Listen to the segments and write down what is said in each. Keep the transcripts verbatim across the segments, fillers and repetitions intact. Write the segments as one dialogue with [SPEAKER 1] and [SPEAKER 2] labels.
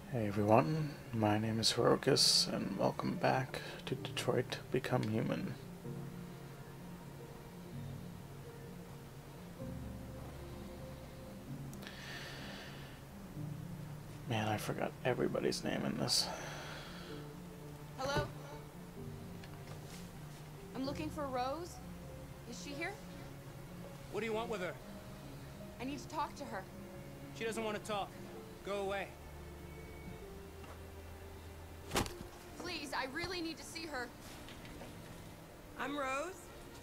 [SPEAKER 1] Hey everyone, my name is Heroicus, and welcome back to Detroit Become Human. Man, I forgot everybody's name in this.
[SPEAKER 2] Hello? I'm looking for Rose. Is she here?
[SPEAKER 3] What do you want with her?
[SPEAKER 2] I need to talk to her.
[SPEAKER 3] She doesn't want to talk. Go away.
[SPEAKER 2] Please, I really need to see her.
[SPEAKER 4] I'm Rose.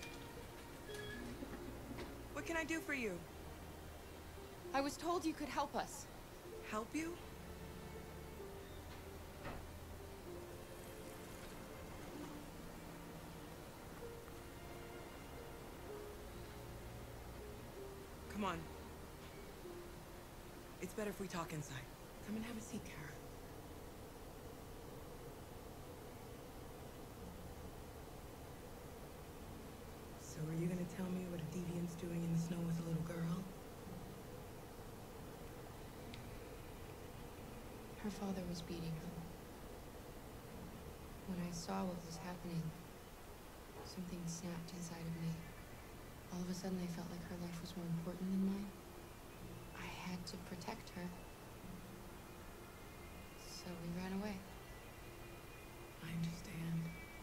[SPEAKER 4] What can I do for you?
[SPEAKER 2] I was told you could help us.
[SPEAKER 4] Help you? Come on. It's better if we talk inside. Come and have a seat, Kara. So are you gonna tell me what a deviant's doing in the snow with a little girl?
[SPEAKER 2] Her father was beating her. When I saw what was happening, something snapped inside of me. All of a sudden, I felt like her life was more important than mine. I had to protect her. So we ran away.
[SPEAKER 4] I understand.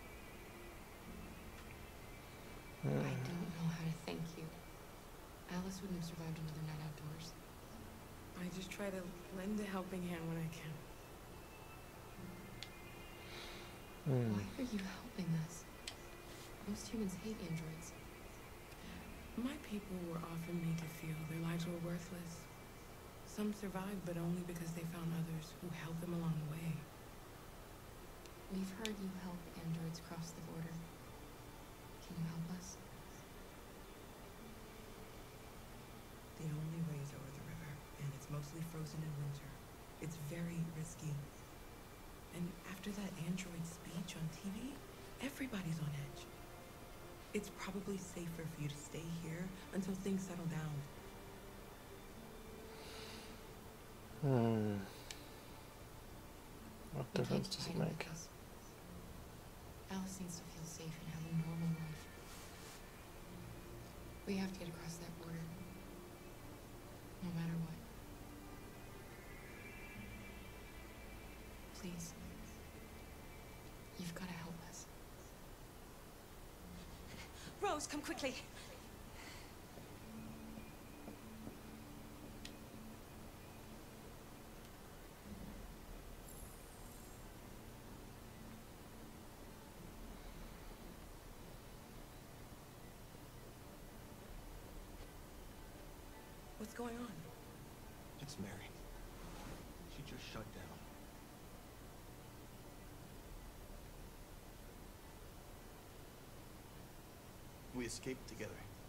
[SPEAKER 2] I don't know how to thank you. Alice wouldn't have survived another night outdoors.
[SPEAKER 4] I just try to lend a helping hand when I can.
[SPEAKER 1] Hmm.
[SPEAKER 2] Why are you helping us? Most humans hate androids.
[SPEAKER 4] My people were often made to feel their lives were worthless. Some survived, but only because they found others who helped them along the way.
[SPEAKER 2] We've heard you help androids cross the border. Can you help us?
[SPEAKER 4] The only way is over the river, and it's mostly frozen in winter. It's very risky. And after that android speech on T V, everybody's on edge. It's probably safer for you to stay here until things settle down.
[SPEAKER 1] Hmm. What
[SPEAKER 2] We
[SPEAKER 1] difference
[SPEAKER 2] can't
[SPEAKER 1] does it
[SPEAKER 2] hide
[SPEAKER 1] make?
[SPEAKER 2] with us. Alice needs to feel safe and have a normal life. We have to get across that border. No matter what. Please. You've got to help us.
[SPEAKER 4] Rose, come quickly. What's going on?
[SPEAKER 5] It's Mary. She just shut down. We escaped together.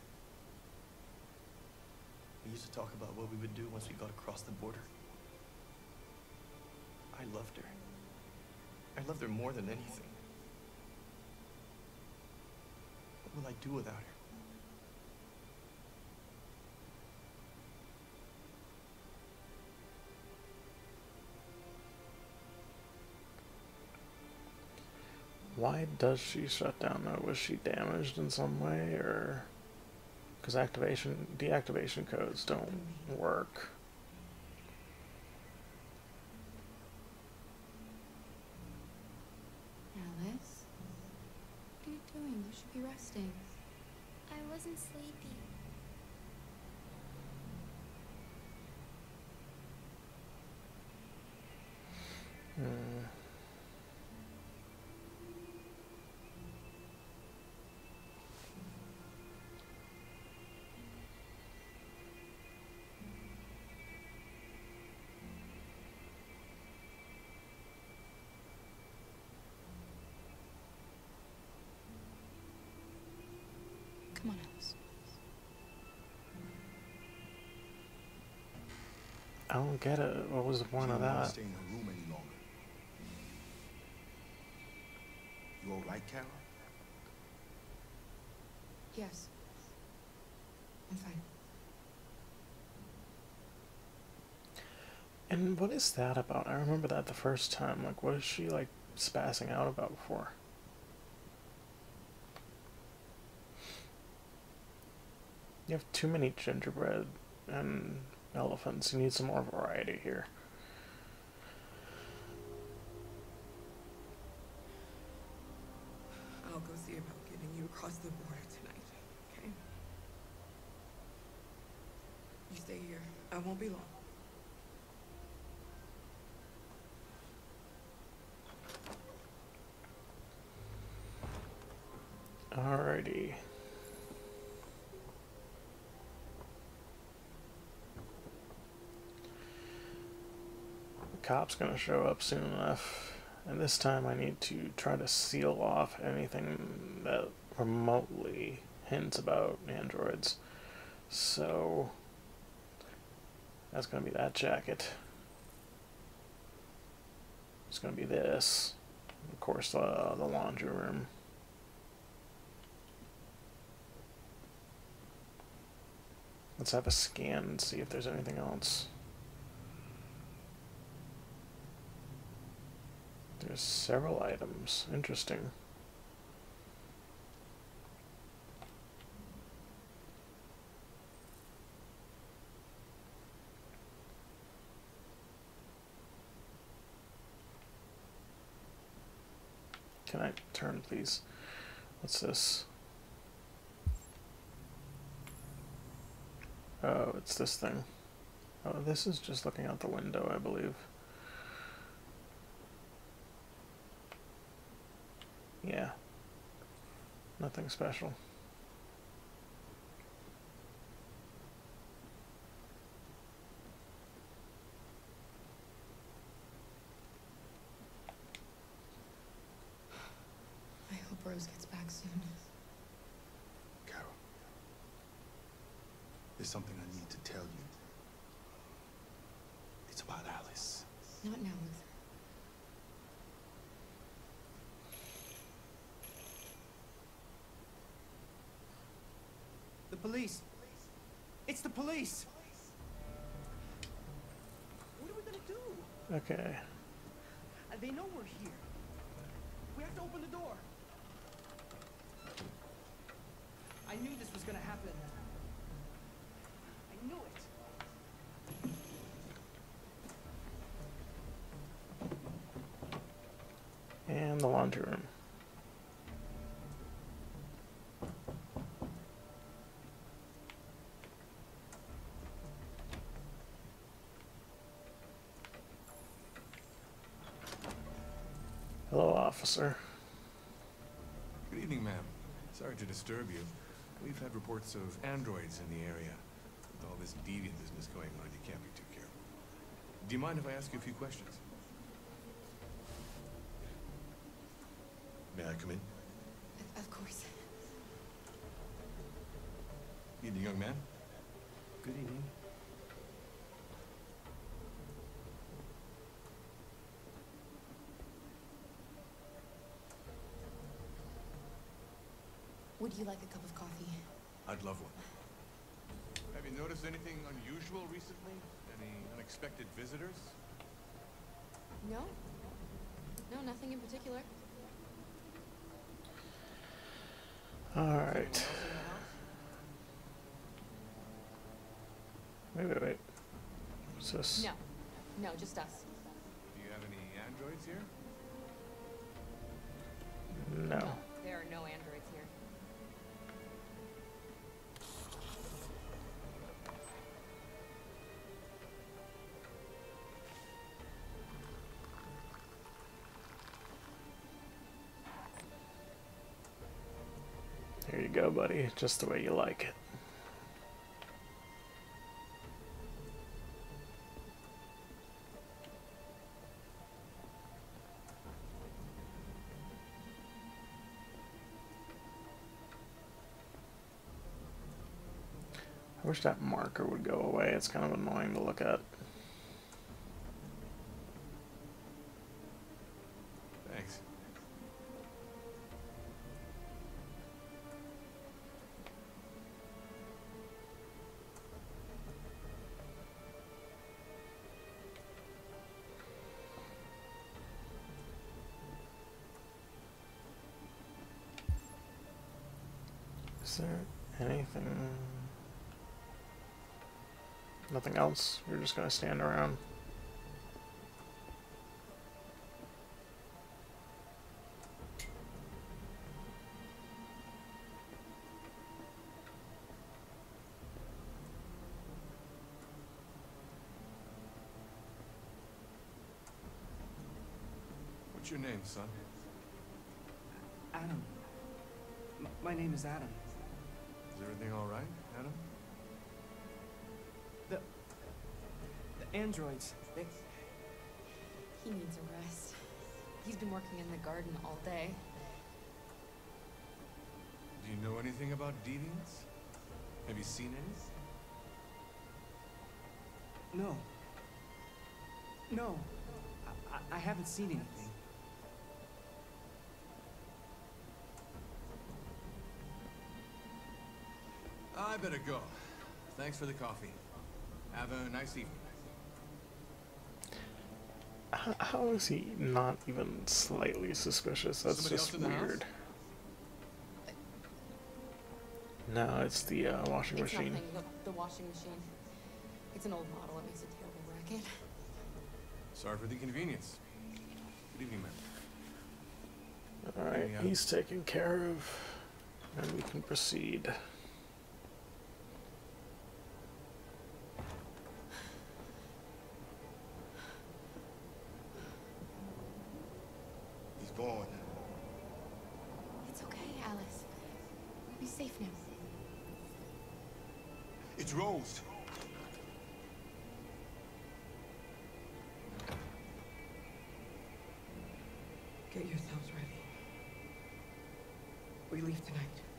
[SPEAKER 5] We used to talk about what we would do once we got across the border. I loved her. I loved her more than anything. What will I do without her?
[SPEAKER 1] Why does she shut down though? Was she damaged in some way, or because activation deactivation codes don't work?
[SPEAKER 2] Alice? What are you doing? You should be resting.
[SPEAKER 6] I wasn't sleepy.
[SPEAKER 1] Hmm.
[SPEAKER 2] Come on, Alice.
[SPEAKER 1] I don't get it. What was the point
[SPEAKER 5] She
[SPEAKER 1] of
[SPEAKER 5] didn't want to
[SPEAKER 1] that?
[SPEAKER 5] stay in her room any longer. You all right, Kara?
[SPEAKER 2] Yes. I'm fine.
[SPEAKER 1] And what is that about? I remember that the first time. Like, what is she, like, spazzing out about before? You have too many gingerbread and elephants. You need some more variety here.
[SPEAKER 4] I'll go see about getting you across the border tonight, okay? You stay here. I won't be long.
[SPEAKER 1] Alrighty. The cop's gonna show up soon enough, and this time I need to try to seal off anything that remotely hints about androids. So that's gonna be that jacket. It's gonna be this. Of course, uh, the laundry room. Let's have a scan and see if there's anything else. There's several items. Interesting. Can I turn, please? What's this? Oh, it's this thing. Oh, this is just looking out the window, I believe. Yeah. Nothing special.
[SPEAKER 2] I hope Rose gets back soon.
[SPEAKER 5] Carol, there's something I need to tell you. It's about Alice.
[SPEAKER 2] Not now, Luther.
[SPEAKER 3] The police. It's the police. What are we gonna do?
[SPEAKER 1] Okay.
[SPEAKER 3] Uh, They know we're here. We have to open the door. I knew this was gonna happen. I knew it.
[SPEAKER 1] And the laundry room. Hello, officer.
[SPEAKER 7] Good evening, ma'am. Sorry to disturb you. We've had reports of androids in the area. With all this deviant business going on, you can't be too careful. Do you mind if I ask you a few questions?
[SPEAKER 5] May I come in?
[SPEAKER 2] Of- Of course.
[SPEAKER 7] Evening, young man.
[SPEAKER 5] Good evening.
[SPEAKER 2] Would you like a cup of coffee?
[SPEAKER 7] I'd love one. Have you noticed anything unusual recently? Any unexpected visitors?
[SPEAKER 2] No. No, nothing in particular.
[SPEAKER 1] All
[SPEAKER 7] Anyone
[SPEAKER 1] right.
[SPEAKER 7] else in the house?
[SPEAKER 1] Wait, wait, wait. What's this?
[SPEAKER 2] No. No, just us.
[SPEAKER 7] Do you have any androids here?
[SPEAKER 1] No.
[SPEAKER 2] There are no androids here.
[SPEAKER 1] Here you go, buddy. Just the way you like it. I wish that marker would go away. It's kind of annoying to look at.
[SPEAKER 7] Thanks.
[SPEAKER 1] Is there anything? Nothing else? We're just gonna stand around.
[SPEAKER 7] What's your name, son?
[SPEAKER 3] Adam. M my name is Adam.
[SPEAKER 7] Is everything all right, Adam?
[SPEAKER 3] The... The androids, they...
[SPEAKER 2] He needs a rest. He's been working in the garden all day.
[SPEAKER 7] Do you know anything about deviants? Have you seen any?
[SPEAKER 3] No. No. I, I, I haven't seen anything.
[SPEAKER 7] I better go. Thanks for the coffee. Have a nice evening.
[SPEAKER 1] How, how is he not even slightly suspicious? That's
[SPEAKER 7] Somebody
[SPEAKER 1] just
[SPEAKER 7] else in the house?
[SPEAKER 1] weird. No, it's the uh, washing
[SPEAKER 2] It's
[SPEAKER 1] machine.
[SPEAKER 2] nothing. The, the washing machine. It's an old model. It makes a terrible racket.
[SPEAKER 7] Sorry for the inconvenience. Good evening, ma'am.
[SPEAKER 1] Alright,
[SPEAKER 7] Yeah.
[SPEAKER 1] he's taken care of, and we can proceed.
[SPEAKER 5] He's gone.
[SPEAKER 2] It's okay, Alice. We'll be safe now.
[SPEAKER 5] It's Rose.
[SPEAKER 4] Get yourselves ready. We leave tonight.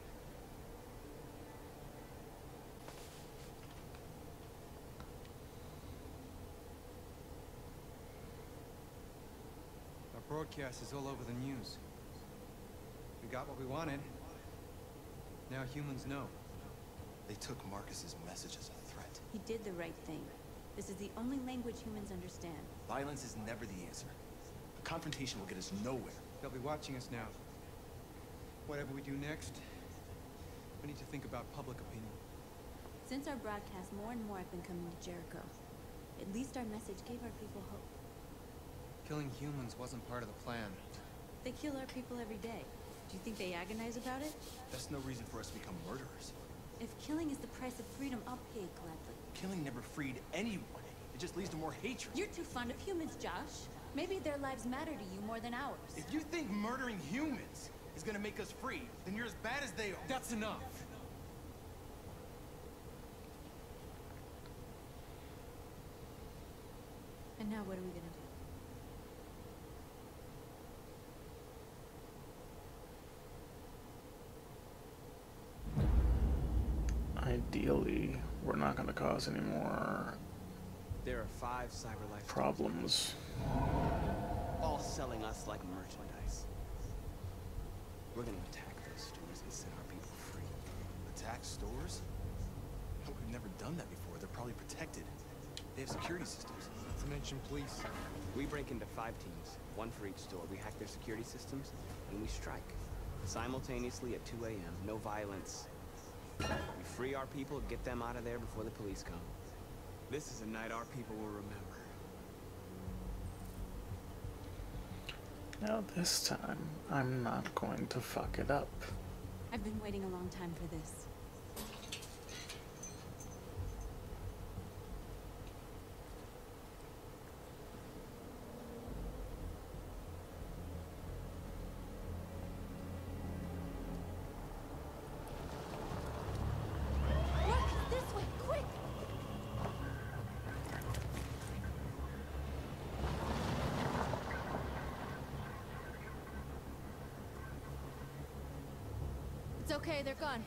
[SPEAKER 8] Our broadcast is all over the news. We got what we wanted. Now humans know.
[SPEAKER 5] They took Marcus's message as a threat.
[SPEAKER 9] He did the right thing. This is the only language humans understand.
[SPEAKER 5] Violence is never the answer. A confrontation will get us nowhere.
[SPEAKER 8] They'll be watching us now. Whatever we do next, we need to think about public opinion.
[SPEAKER 9] Since our broadcast, more and more have been coming to Jericho. At least our message gave our people hope.
[SPEAKER 8] Killing humans wasn't part of the plan.
[SPEAKER 9] They kill our people every day. Do you think they agonize about it?
[SPEAKER 5] That's no reason for us to become murderers.
[SPEAKER 9] If killing is the price of freedom, I'll pay it gladly.
[SPEAKER 5] Killing never freed anyone. It just leads to more hatred.
[SPEAKER 9] You're too fond of humans, Josh. Maybe their lives matter to you more than ours.
[SPEAKER 5] If you think murdering humans is gonna make us free, then you're as bad as they are.
[SPEAKER 8] That's enough!
[SPEAKER 9] And now what are we gonna do?
[SPEAKER 1] Ideally, we're not going to cause any more
[SPEAKER 10] There are five CyberLife
[SPEAKER 1] problems.
[SPEAKER 10] all selling us like merchandise. We're gonna attack those stores and set our people free.
[SPEAKER 5] Attack stores? We've never done that before. They're probably protected. They have security systems.
[SPEAKER 8] Not to mention police.
[SPEAKER 10] We break into five teams, one for each store. We hack their security systems, and we strike. Simultaneously at two A M No violence. We free our people, get them out of there before the police come. This is a night our people will remember.
[SPEAKER 1] Now this time, I'm not going to fuck it up.
[SPEAKER 9] I've been waiting a long time for this. Look! This way! Quick! It's okay, they're gone.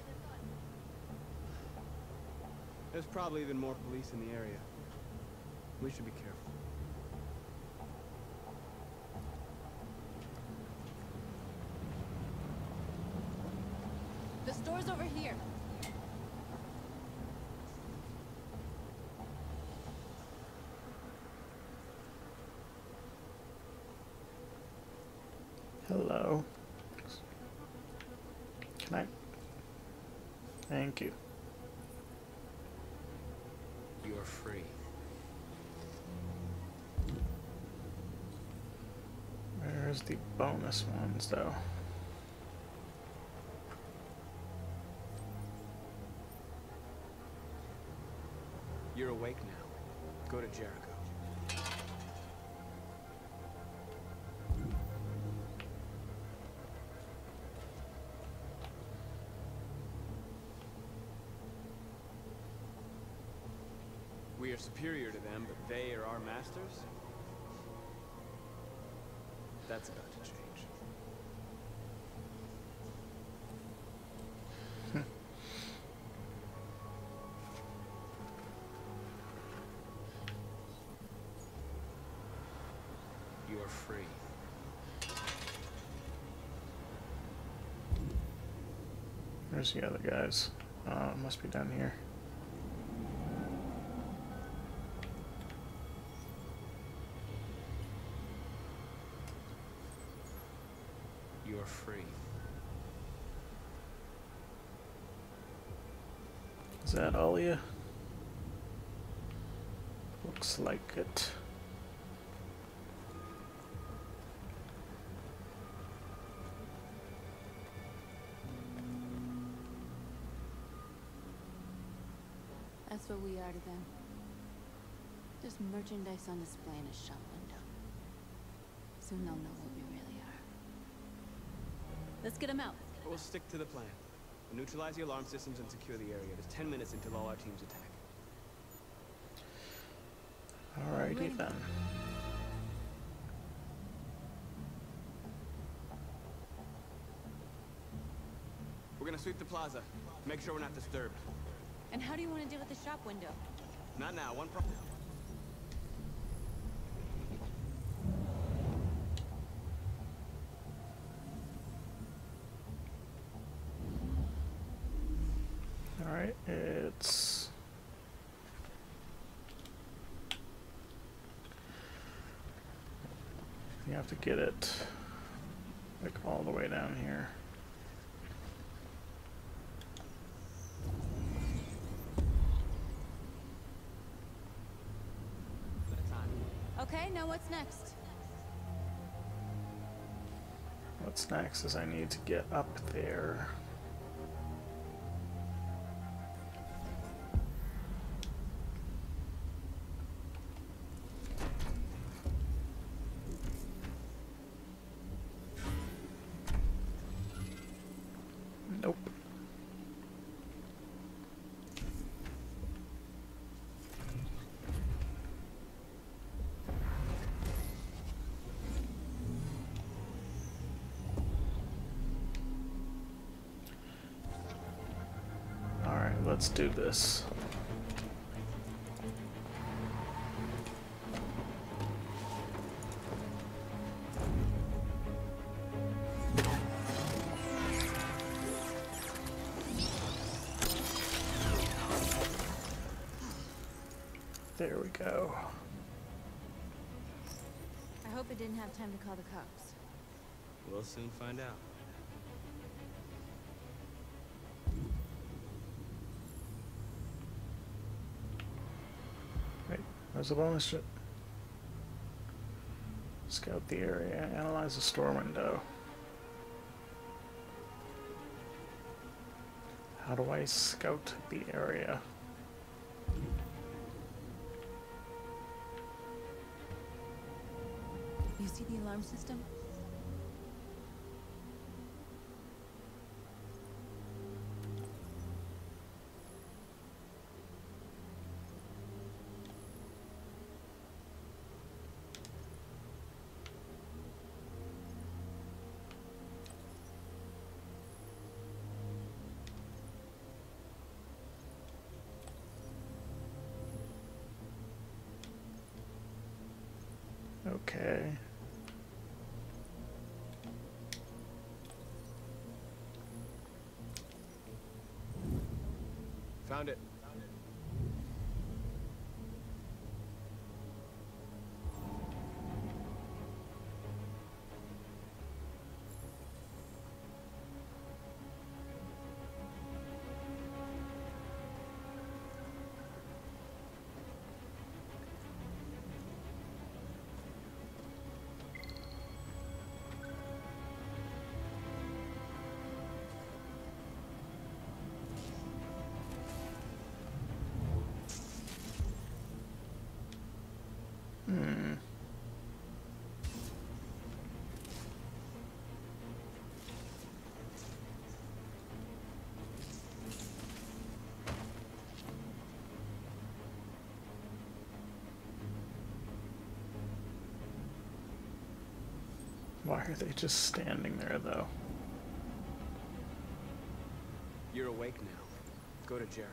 [SPEAKER 10] There's probably even more police in the area. We should be careful.
[SPEAKER 9] The store's over here.
[SPEAKER 1] Hello. Can I Thank you.
[SPEAKER 10] You're free.
[SPEAKER 1] Where's the bonus ones, though?
[SPEAKER 10] You're awake now. Go to Jericho. We are superior to them, but they are our masters? That's about to change. You are free.
[SPEAKER 1] Where's the other guys? Uh, must be down here.
[SPEAKER 10] You are free.
[SPEAKER 1] Is that all of you? Looks like it.
[SPEAKER 9] That's what we are to them. Just merchandise on display in a shop window. Soon they'll know what we really are. Let's get them out.
[SPEAKER 10] We'll stick to the plan. We'll neutralize the alarm systems and secure the area. There's ten minutes until all our teams attack.
[SPEAKER 1] Alrighty then.
[SPEAKER 10] We're gonna sweep the plaza. Make sure we're not disturbed.
[SPEAKER 9] And how do you want to deal with the shop window?
[SPEAKER 10] Not now. One problem.
[SPEAKER 1] Alright, it's... You have to get it, like, all the way down here.
[SPEAKER 9] Okay, now what's next?
[SPEAKER 1] What's next is I need to get up there. Nope. All right, let's do this. There we go.
[SPEAKER 9] I hope it didn't have time to call the cops.
[SPEAKER 10] We'll soon find out.
[SPEAKER 1] Wait, where's the bonus ship? Scout the area, analyze the store window. How do I scout the area?
[SPEAKER 9] You see the alarm system?
[SPEAKER 1] Okay.
[SPEAKER 10] Found it.
[SPEAKER 1] Hmm. Why are they just standing there, though?
[SPEAKER 10] You're awake now. Go to Jericho.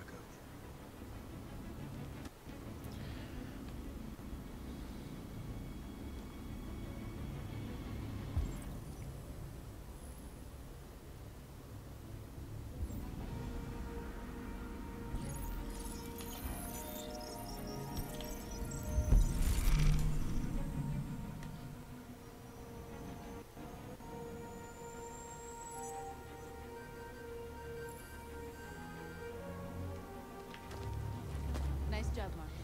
[SPEAKER 9] Nice job, Marcus.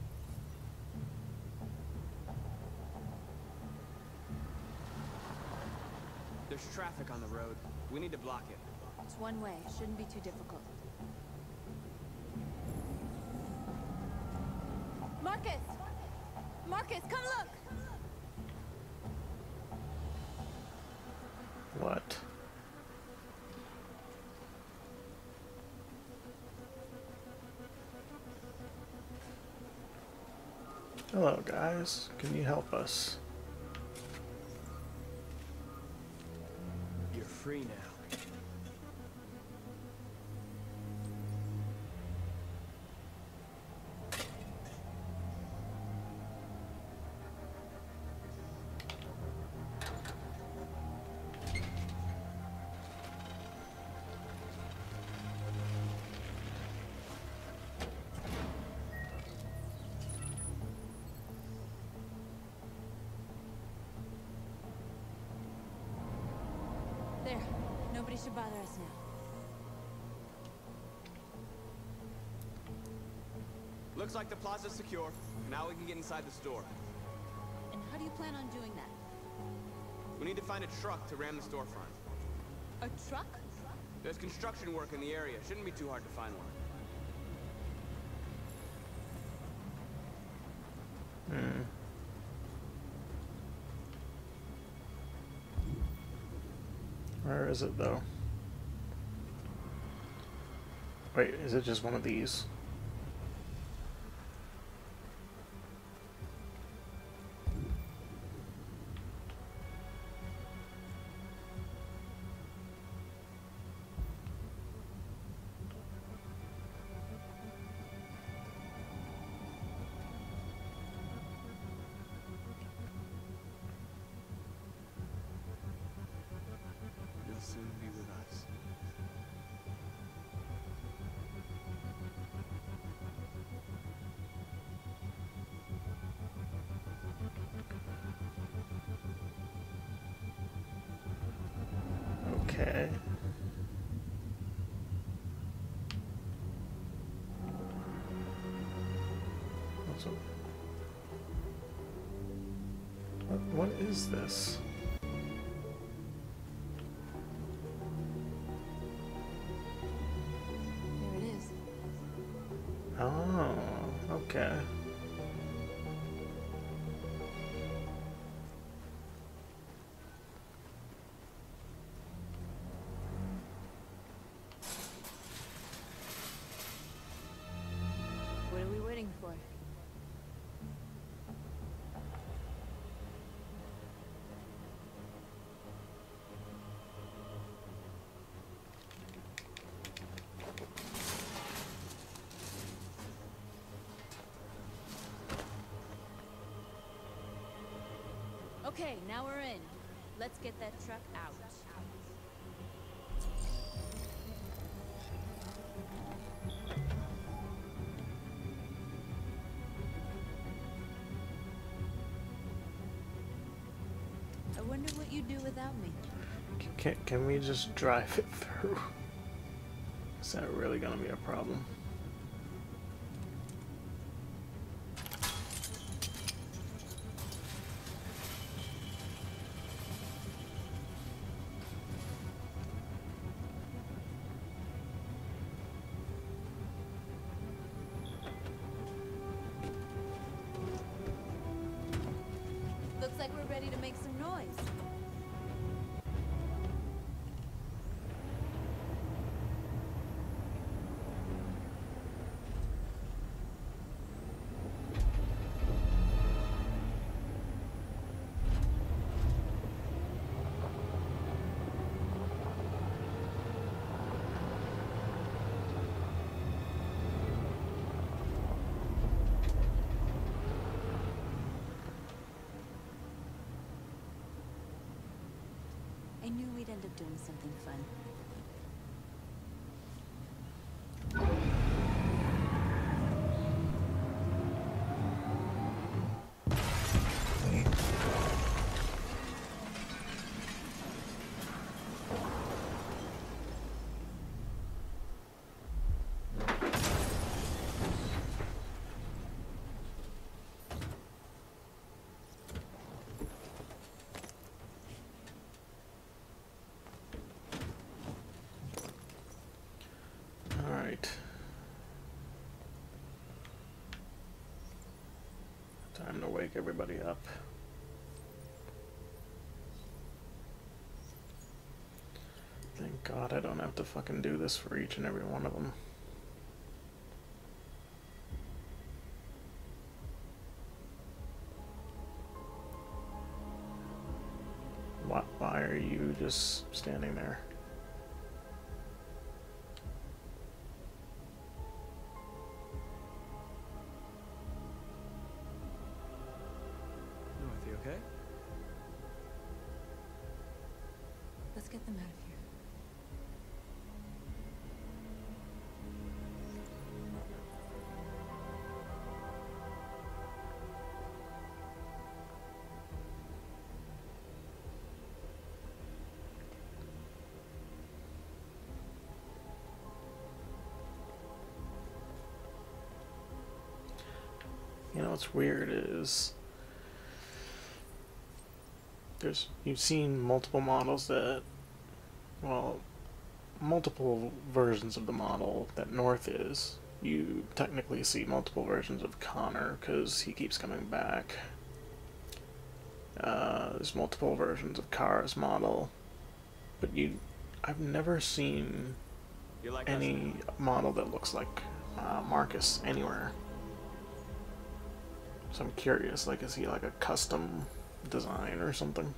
[SPEAKER 10] There's traffic on the road. We need to block it.
[SPEAKER 9] It's one way. It shouldn't be too difficult. Marcus! Marcus, come look!
[SPEAKER 1] What? Hello, guys. Can you help us?
[SPEAKER 10] You're free now.
[SPEAKER 9] There. Nobody should bother us now.
[SPEAKER 10] Looks like the plaza's secure. Now we can get inside the store.
[SPEAKER 9] And how do you plan on doing that?
[SPEAKER 10] We need to find a truck to ram the storefront.
[SPEAKER 9] A truck?
[SPEAKER 10] There's construction work in the area. Shouldn't be too hard to find one.
[SPEAKER 1] Hmm. Where is it, though? Wait, is it just one of these?
[SPEAKER 10] You'll soon be with us.
[SPEAKER 1] Okay. What's up? What, what is this?
[SPEAKER 9] There it is.
[SPEAKER 1] Oh, okay.
[SPEAKER 9] What are we waiting for? Okay, now we're in. Let's get that truck out. I wonder what you'd do without me.
[SPEAKER 1] Can, can we just drive it through? Is that really gonna be a problem?
[SPEAKER 9] ready to make some noise. I knew we'd end up doing something fun.
[SPEAKER 1] Time to wake everybody up. Thank God I don't have to fucking do this for each and every one of them. Why, why are you just standing there?
[SPEAKER 10] Okay?
[SPEAKER 9] Let's get them out of here.
[SPEAKER 1] You know what's weird is There's, you've seen multiple models that, well, multiple versions of the model that North is. You technically see multiple versions of Connor because he keeps coming back. Uh, there's multiple versions of Kara's model, but you, I've never seen
[SPEAKER 10] like
[SPEAKER 1] any model that looks like uh, Marcus anywhere. So I'm curious, like, is he like a custom design or something?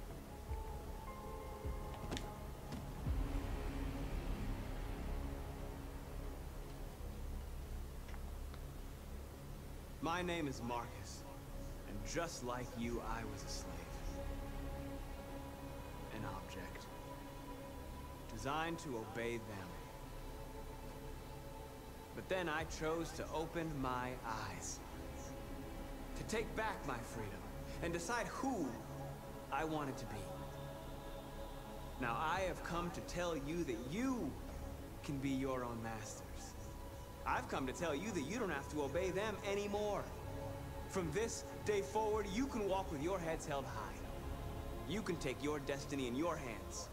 [SPEAKER 10] My name is Marcus, and just like you, I was a slave. An object. Designed to obey them. But then I chose to open my eyes. To take back my freedom. And decide who I wanted to be. Now I have come to tell you that you can be your own masters. I've come to tell you that you don't have to obey them anymore. From this day forward, you can walk with your heads held high. You can take your destiny in your hands.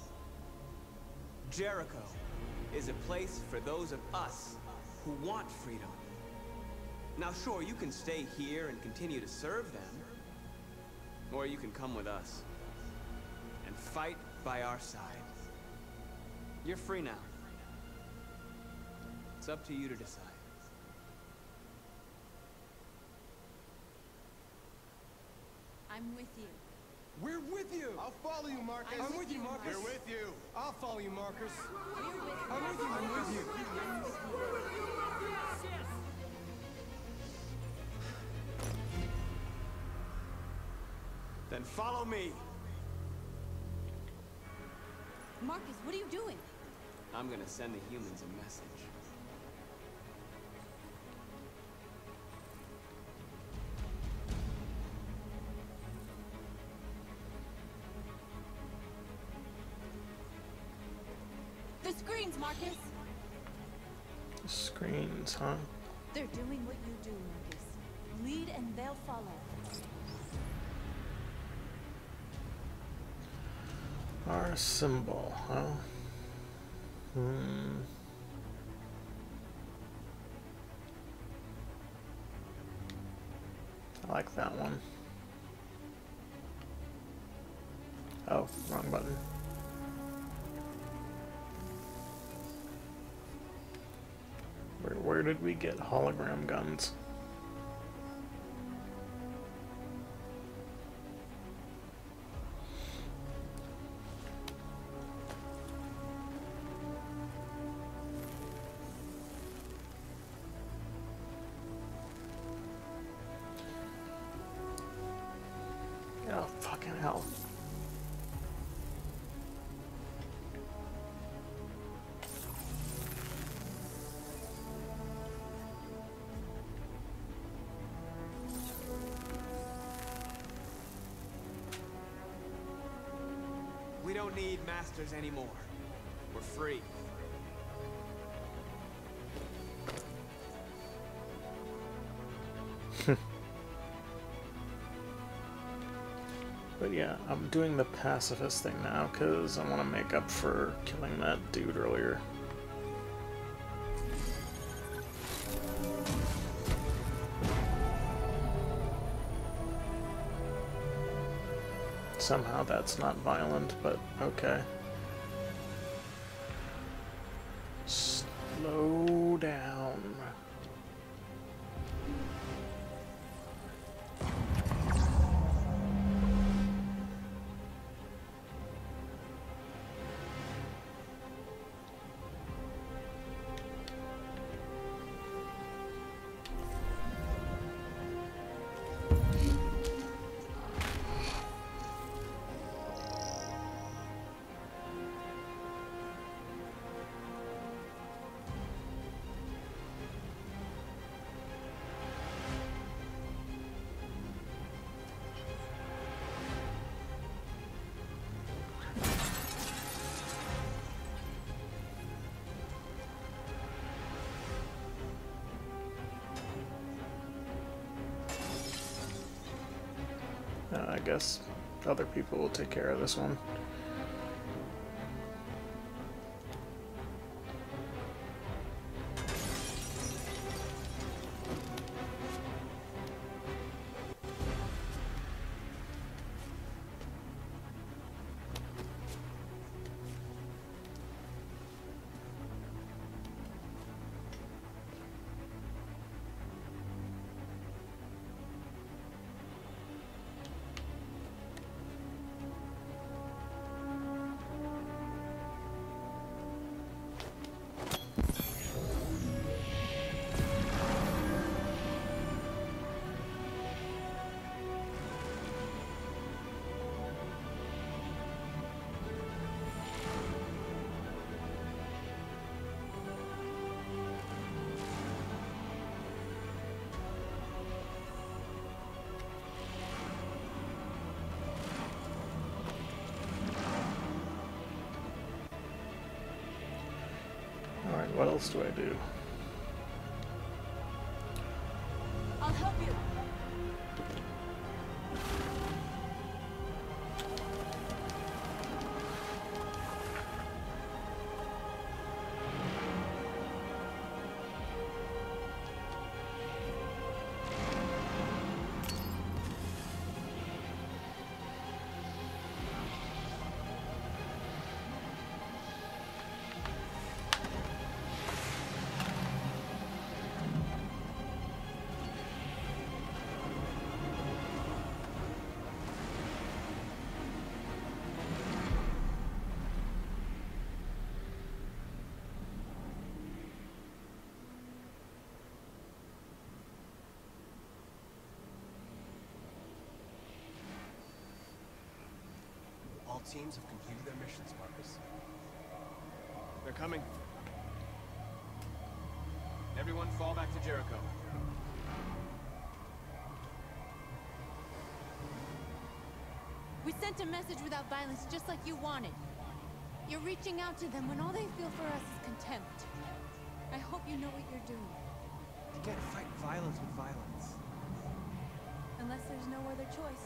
[SPEAKER 10] Jericho is a place for those of us who want freedom. Now sure, you can stay here and continue to serve them. Or you can come with us and fight by our side. You're free now. It's up to you to decide.
[SPEAKER 9] I'm with you.
[SPEAKER 3] We're with you!
[SPEAKER 5] I'll follow you, Marcus.
[SPEAKER 3] I'm with you, Marcus.
[SPEAKER 5] We're with you.
[SPEAKER 3] I'll follow you, Marcus.
[SPEAKER 9] We're with you.
[SPEAKER 3] I'm with you, I'm with you.
[SPEAKER 10] Then follow me.
[SPEAKER 9] Marcus, what are you doing?
[SPEAKER 10] I'm gonna send the humans a message.
[SPEAKER 9] The screens, Marcus!
[SPEAKER 1] Screens, huh?
[SPEAKER 9] They're doing what you do, Marcus. Lead and they'll follow.
[SPEAKER 1] Our symbol, huh? Hmm. I like that one. Oh, wrong button. Where, where did we get hologram guns? Oh, fucking hell.
[SPEAKER 10] We don't need masters anymore. We're free.
[SPEAKER 1] But yeah, I'm doing the pacifist thing now because I want to make up for killing that dude earlier. Somehow that's not violent, but okay. Slow down. Uh, I guess other people will take care of this one. Alright, what else do I do?
[SPEAKER 9] I'll help you.
[SPEAKER 5] All teams have completed their missions, Marcus.
[SPEAKER 10] They're coming. Everyone fall back to Jericho.
[SPEAKER 9] We sent a message without violence, just like you wanted. You're reaching out to them when all they feel for us is contempt. I hope you know what you're doing.
[SPEAKER 8] You can't fight violence with violence.
[SPEAKER 9] Unless there's no other choice.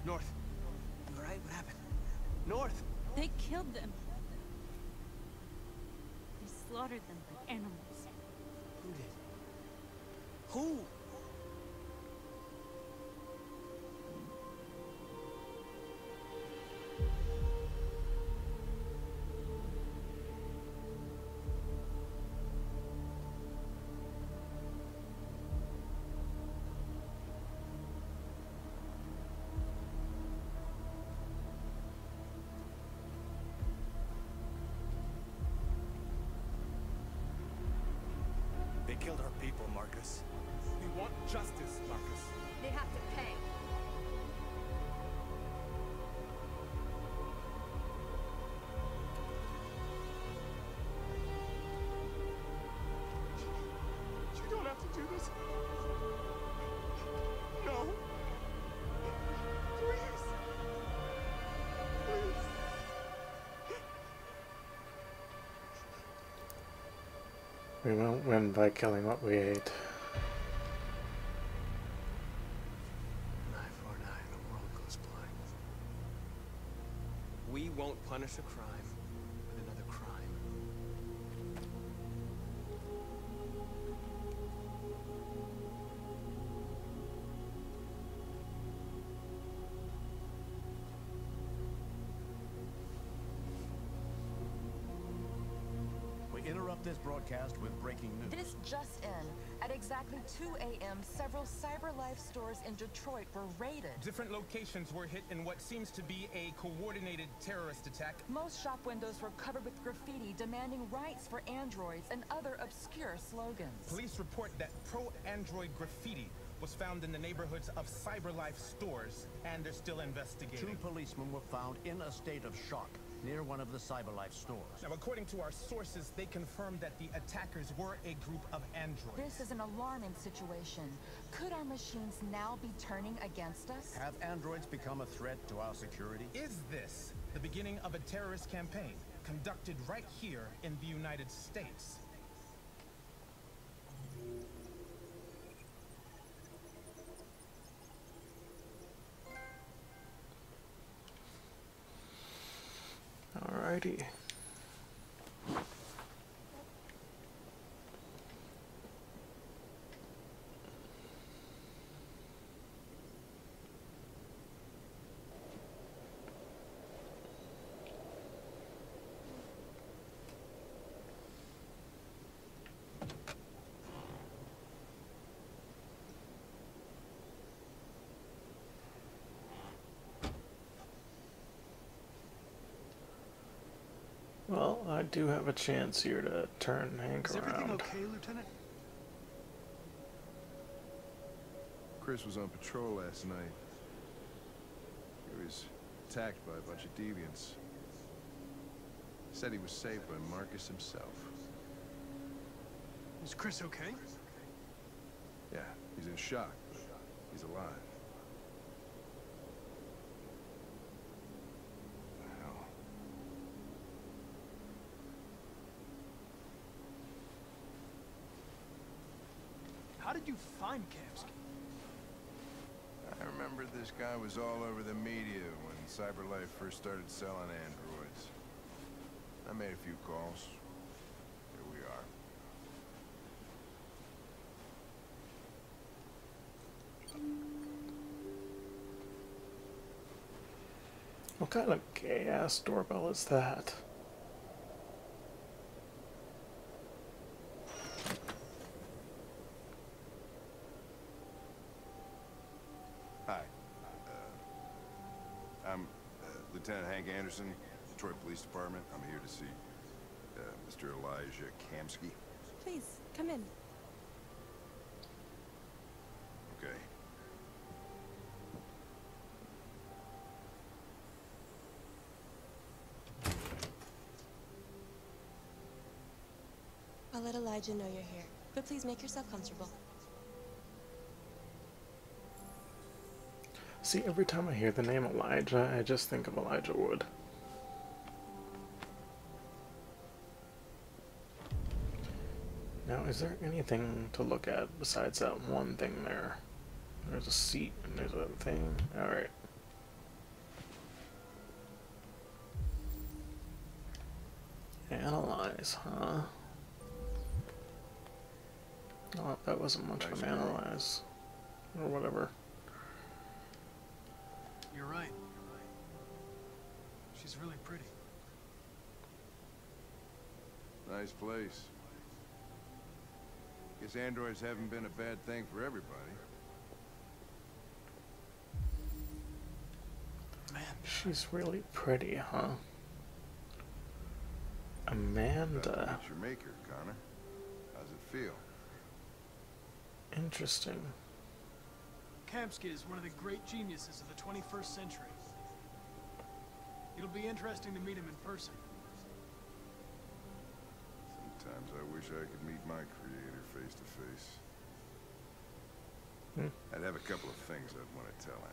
[SPEAKER 8] North. You alright? What happened? North!
[SPEAKER 9] They killed them. They slaughtered them like animals.
[SPEAKER 8] Who did? Who?
[SPEAKER 5] They killed our people, Marcus.
[SPEAKER 3] We want justice, Marcus.
[SPEAKER 11] They have to pay.
[SPEAKER 3] You don't have to do this. No. Please. Please.
[SPEAKER 1] We won't win by killing what we ate.
[SPEAKER 10] Eye for an eye, the world goes blind. We won't punish a crime with another crime.
[SPEAKER 12] Interrupt this broadcast with breaking news.
[SPEAKER 11] This just in. At exactly two A M, several CyberLife stores in Detroit were raided.
[SPEAKER 3] Different locations were hit in what seems to be a coordinated terrorist attack.
[SPEAKER 11] Most shop windows were covered with graffiti demanding rights for androids and other obscure slogans.
[SPEAKER 3] Police report that pro-android graffiti was found in the neighborhoods of CyberLife stores, and they're still investigating.
[SPEAKER 12] Two policemen were found in a state of shock near one of the CyberLife stores.
[SPEAKER 3] Now, according to our sources, they confirmed that the attackers were a group of androids.
[SPEAKER 11] This is an alarming situation. Could our machines now be turning against us?
[SPEAKER 12] Have androids become a threat to our security?
[SPEAKER 3] Is this the beginning of a terrorist campaign conducted right here in the United States?
[SPEAKER 1] Alrighty. Well, I do have a chance here to turn Hank
[SPEAKER 5] Is
[SPEAKER 1] around.
[SPEAKER 5] everything okay, Lieutenant?
[SPEAKER 13] Chris was on patrol last night. He was attacked by a bunch of deviants. Said he was saved by Marcus himself.
[SPEAKER 5] Is Chris okay?
[SPEAKER 13] Yeah, he's in shock, but he's alive. Hell.
[SPEAKER 5] How did you find Kamsky?
[SPEAKER 13] I remember this guy was all over the media when CyberLife first started selling androids. I made a few calls. Here we are.
[SPEAKER 1] What kind of gay-ass doorbell is that?
[SPEAKER 13] Hi. Uh, I'm uh, Lieutenant Hank Anderson, Detroit Police Department. I'm here to see uh, Mister Elijah Kamsky.
[SPEAKER 14] Please, come in.
[SPEAKER 13] Okay.
[SPEAKER 14] I'll let Elijah know you're here, but please make yourself comfortable.
[SPEAKER 1] See, every time I hear the name Elijah, I just think of Elijah Wood. Now, is there anything to look at besides that one thing there? There's a seat and there's a thing. Alright. Analyze, huh? Oh, that wasn't much of an analyze. Or whatever.
[SPEAKER 15] You're right. She's really pretty.
[SPEAKER 13] Nice place. Guess androids haven't been a bad thing for everybody.
[SPEAKER 15] Man.
[SPEAKER 1] She's really pretty, huh? Amanda.
[SPEAKER 13] Meet your maker, Connor. How's it feel?
[SPEAKER 1] Interesting.
[SPEAKER 15] Kamsky is one of the great geniuses of the twenty-first century. It'll be interesting to meet him in person.
[SPEAKER 13] Sometimes I wish I could meet my creator face to face.
[SPEAKER 1] Hmm.
[SPEAKER 13] I'd have a couple of things I'd want to tell him.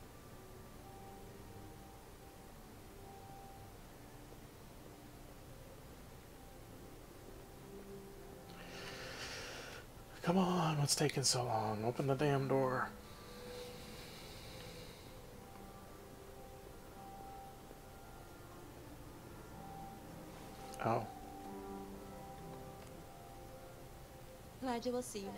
[SPEAKER 1] Come on, what's taking so long? Open the damn door. Oh.
[SPEAKER 14] Elijah will see you now.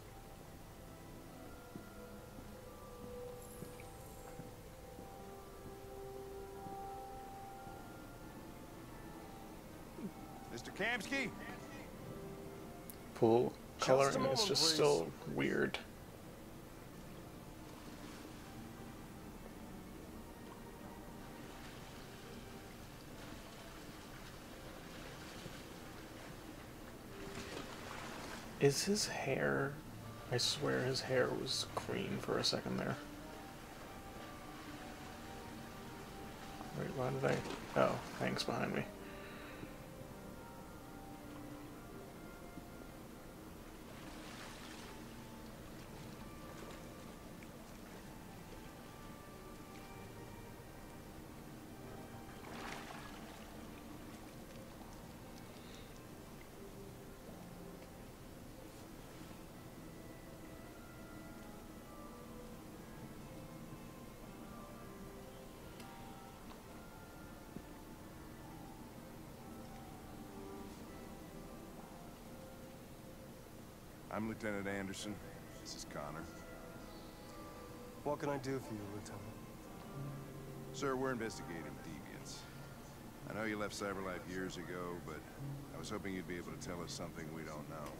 [SPEAKER 13] Mister Kamsky?
[SPEAKER 1] Pool coloring is just still weird. Is his hair... I swear his hair was green for a second there. Wait, why did I... Oh, Hank's behind me.
[SPEAKER 13] I'm Lieutenant Anderson. This is Connor.
[SPEAKER 16] What can I do for you, Lieutenant?
[SPEAKER 13] Sir, we're investigating deviants. I know you left CyberLife years ago, but I was hoping you'd be able to tell us something we don't know.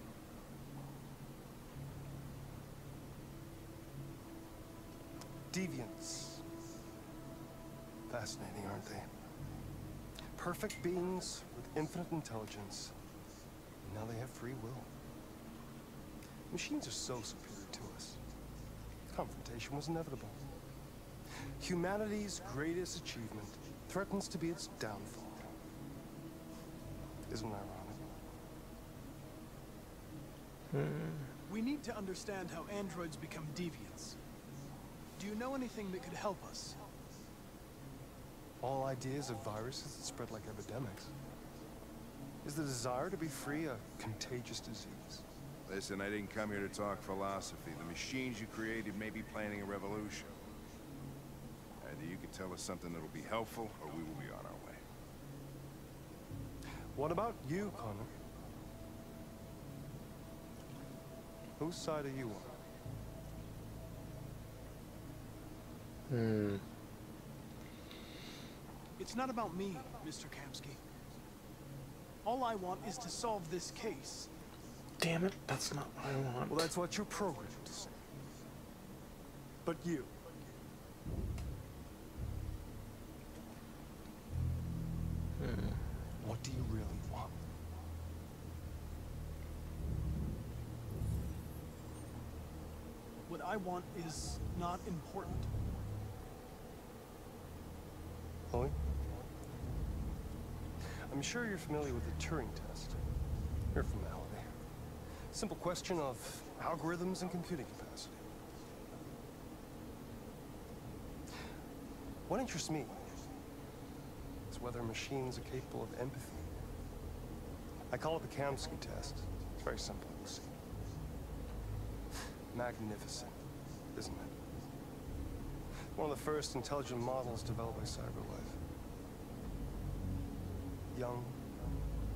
[SPEAKER 16] Deviants. Fascinating, aren't they? Perfect beings with infinite intelligence. And now they have free will. Machines are so superior to us. Confrontation was inevitable. Humanity's greatest achievement threatens to be its downfall. Isn't it ironic?
[SPEAKER 1] Hmm.
[SPEAKER 15] We need to understand how androids become deviants. Do you know anything that could help us?
[SPEAKER 16] All ideas of viruses that spread like epidemics. Is the desire to be free a contagious disease?
[SPEAKER 13] Listen, I didn't come here to talk philosophy. The machines you created may be planning a revolution. Either you can tell us something that'll be helpful, or we will be on our way.
[SPEAKER 16] What about you, Connor? Whose side are you on?
[SPEAKER 1] Hmm.
[SPEAKER 15] It's not about me, Mister Kamsky. All I want is to solve this case.
[SPEAKER 1] Damn it, that's not what I want.
[SPEAKER 16] Well, that's what you're programmed to say. But you...
[SPEAKER 1] Hmm.
[SPEAKER 16] What do you really want?
[SPEAKER 15] What I want is not important.
[SPEAKER 16] Chloe? I'm sure you're familiar with the Turing test. Your formality. Simple question of algorithms and computing capacity. What interests me is whether machines are capable of empathy. I call it the Kamsky test. It's very simple, you see. Magnificent, isn't it? One of the first intelligent models developed by CyberLife. Young,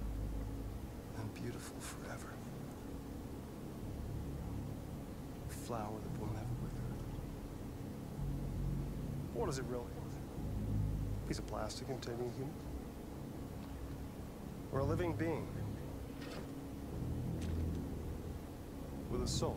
[SPEAKER 16] beautiful forever. A flower that will never wither. What is it really? A piece of plastic containing a human? Or a living being? With a soul?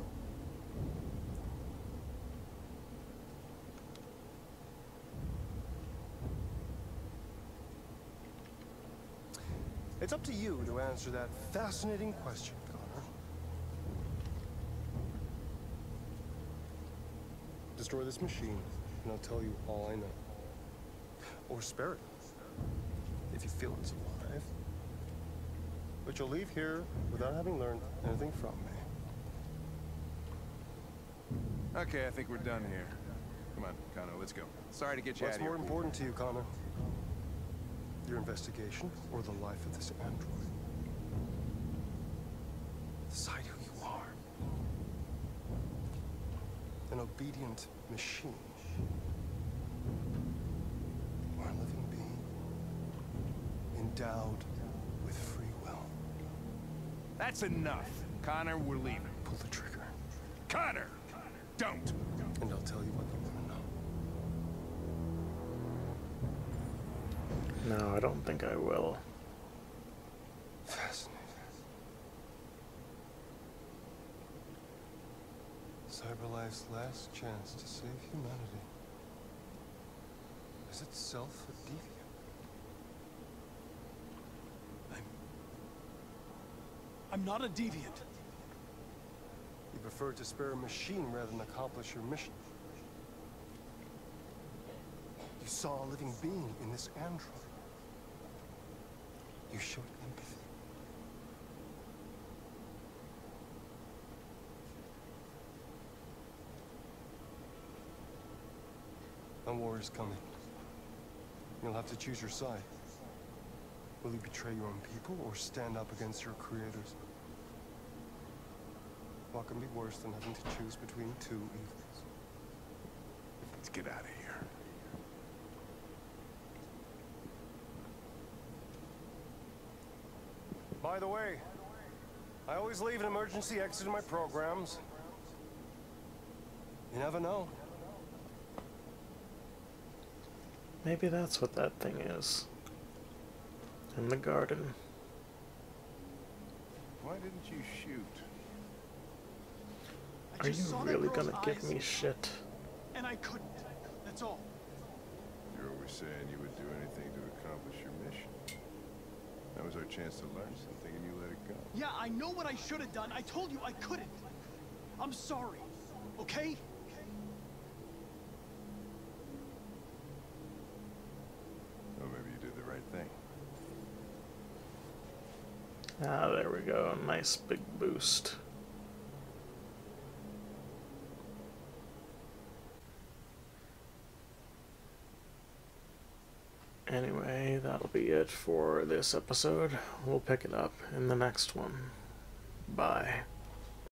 [SPEAKER 16] It's up to you to answer that fascinating question, Connor. Destroy this machine, and I'll tell you all I know. Or spare it, if you feel it's alive. But you'll leave here without having learned anything from me.
[SPEAKER 13] Okay, I think we're done here. Come on, Connor, let's go. Sorry to get you
[SPEAKER 16] What's
[SPEAKER 13] out of here.
[SPEAKER 16] more important to you, Connor? Your investigation or the life of this android? Decide who you are. An obedient machine. Or a living being. Endowed with free will.
[SPEAKER 13] That's enough. Connor, we're leaving.
[SPEAKER 16] Pull the trigger.
[SPEAKER 13] Connor! Don't!
[SPEAKER 16] And I'll tell you what you want to know.
[SPEAKER 1] No, I don't think I will.
[SPEAKER 16] Fascinating. CyberLife's last chance to save humanity is itself a deviant.
[SPEAKER 15] I'm not a deviant.
[SPEAKER 16] You prefer to spare a machine rather than accomplish your mission. You saw a living being in this android. You showed empathy. A war is coming. You'll have to choose your side. Will you betray your own people or stand up against your creators? What can be worse than having to choose between two evils?
[SPEAKER 13] Let's get out of here.
[SPEAKER 16] By the way, I always leave an emergency exit in my programs. You never know.
[SPEAKER 1] Maybe that's what that thing is. In the garden.
[SPEAKER 13] Why didn't you shoot?
[SPEAKER 1] Are you really gonna give me shit?
[SPEAKER 15] And I couldn't. That's all.
[SPEAKER 13] You're always saying you would do anything to accomplish your mission. That was our chance to learn something and you let it go.
[SPEAKER 15] Yeah, I know what I should have done. I told you I couldn't. I'm sorry. Okay?
[SPEAKER 13] Well, maybe you did the right thing.
[SPEAKER 1] Ah, there we go. Nice big boost. Anyway, that'll be it for this episode. We'll pick it up in the next one. Bye.